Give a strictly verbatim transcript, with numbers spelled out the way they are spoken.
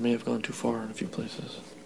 may have gone too far in a few places.